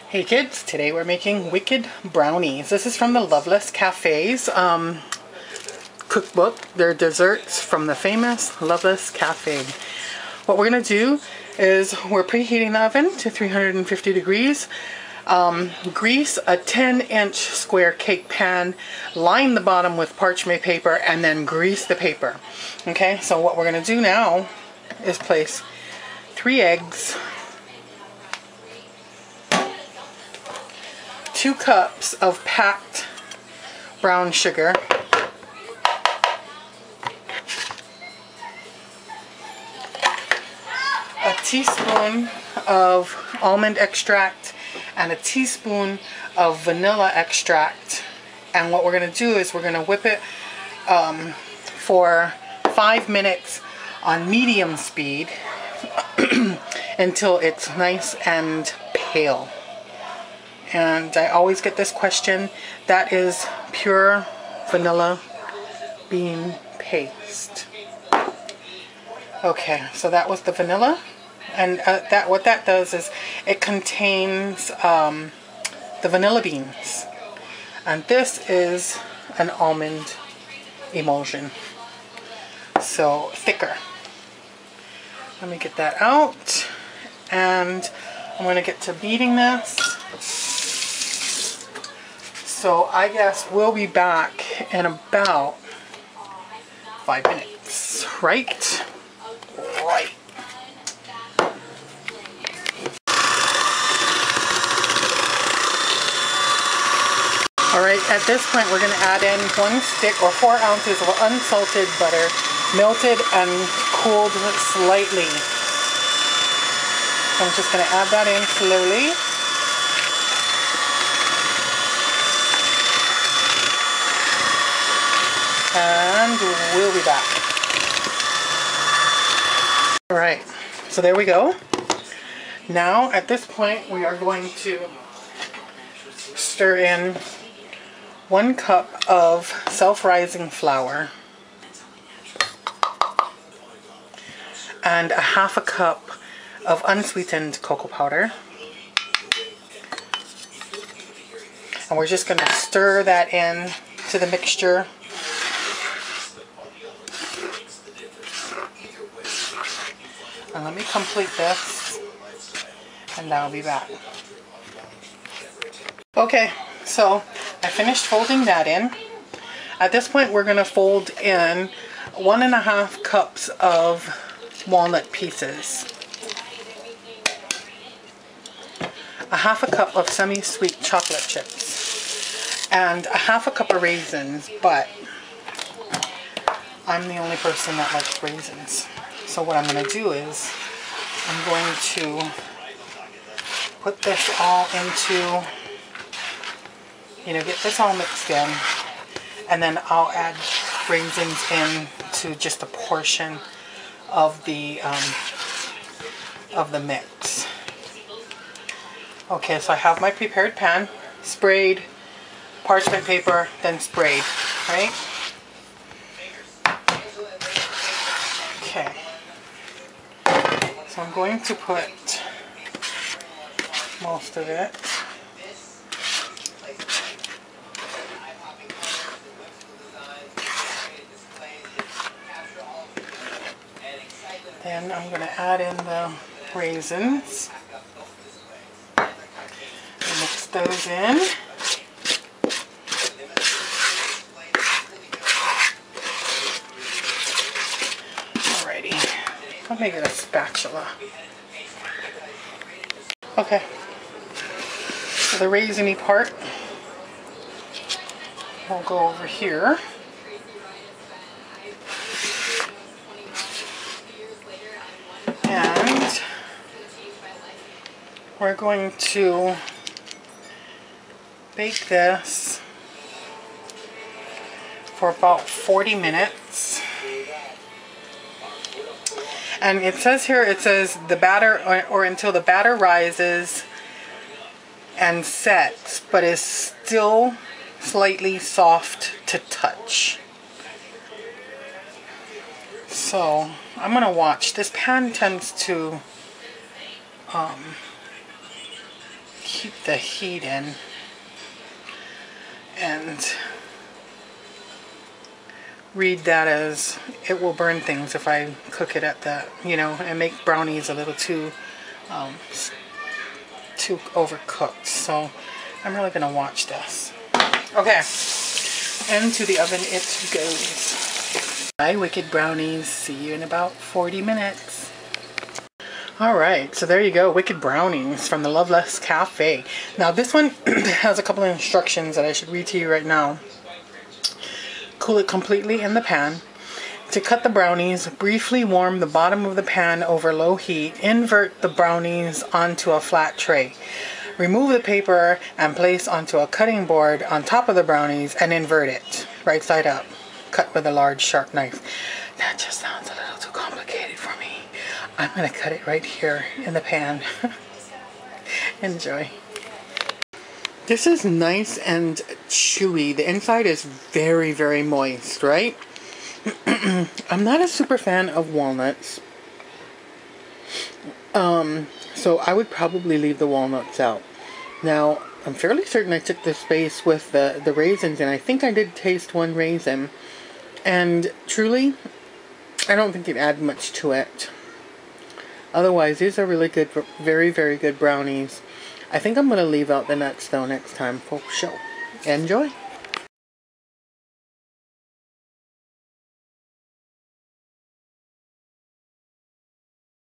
Hey kids, today we're making wicked brownies. This is from the Loveless Cafe's cookbook. They're desserts from the famous Loveless Cafe. What we're going to do is we're preheating the oven to 350 degrees. Grease a 10-inch square cake pan, line the bottom with parchment paper, and then grease the paper. Okay, so what we're going to do now is place 3 eggs, 2 cups of packed brown sugar, a teaspoon of almond extract, and a teaspoon of vanilla extract. And what we're going to do is we're going to whip it for 5 minutes on medium speed until it's nice and pale. And I always get this question. That is pure vanilla bean paste. Okay, so that was the vanilla, and what that does is it contains the vanilla beans, and this is an almond emulsion, so thicker. Let me get that out, and I'm going to get to beating this. So I guess we'll be back in about 5 minutes, right? Right. Alright, at this point we're going to add in 1 stick or 4 ounces of unsalted butter, melted and cooled slightly. I'm just going to add that in slowly. And we'll be back. Alright, so there we go. Now at this point we are going to stir in 1 cup of self-rising flour and a 1/2 cup of unsweetened cocoa powder. And we're just going to stir that in to the mixture. And let me complete this, and I'll be back. Okay, so I finished folding that in. At this point we're going to fold in 1.5 cups of walnut pieces, a 1/2 cup of semi-sweet chocolate chips, and a 1/2 cup of raisins, but I'm the only person that likes raisins. So what I'm going to do is I'm going to put this all into, get this all mixed in, and then I'll add raisins in to just a portion of the mix. Okay, so I have my prepared pan, sprayed, parchment paper, then sprayed, right? Okay. So I'm going to put most of it. Then I'm going to add in the raisins. Mix those in. Alrighty. I'll make it a spatula. Okay. So the raisiny part will go over here. And we're going to bake this for about 40 minutes. And it says here, it says the batter, or until the batter rises and sets, but is still slightly soft to touch. So I'm gonna watch. This pan tends to keep the heat in and read that as it will burn things if I cook it at that, you know, and make brownies a little too overcooked. So I'm really gonna watch this. Okay, and to the oven it goes. Bye, wicked brownies. See you in about 40 minutes. Alright, so there you go, wicked brownies from the Loveless Cafe. Now this one has a couple of instructions that I should read to you right now. Cool it completely in the pan. To cut the brownies, briefly warm the bottom of the pan over low heat. Invert the brownies onto a flat tray. Remove the paper and place onto a cutting board on top of the brownies and invert it right side up. Cut with a large sharp knife. That just sounds a little too complicated for me. I'm going to cut it right here in the pan. Enjoy. This is nice and chewy. The inside is very, very moist, right? I'm not a super fan of walnuts. So I would probably leave the walnuts out. Now, I'm fairly certain I took the space with the raisins, and I think I did taste one raisin. And truly, I don't think it added much to it. Otherwise, these are really good, very, very good brownies. I think I'm going to leave out the nuts though next time for sure. Enjoy!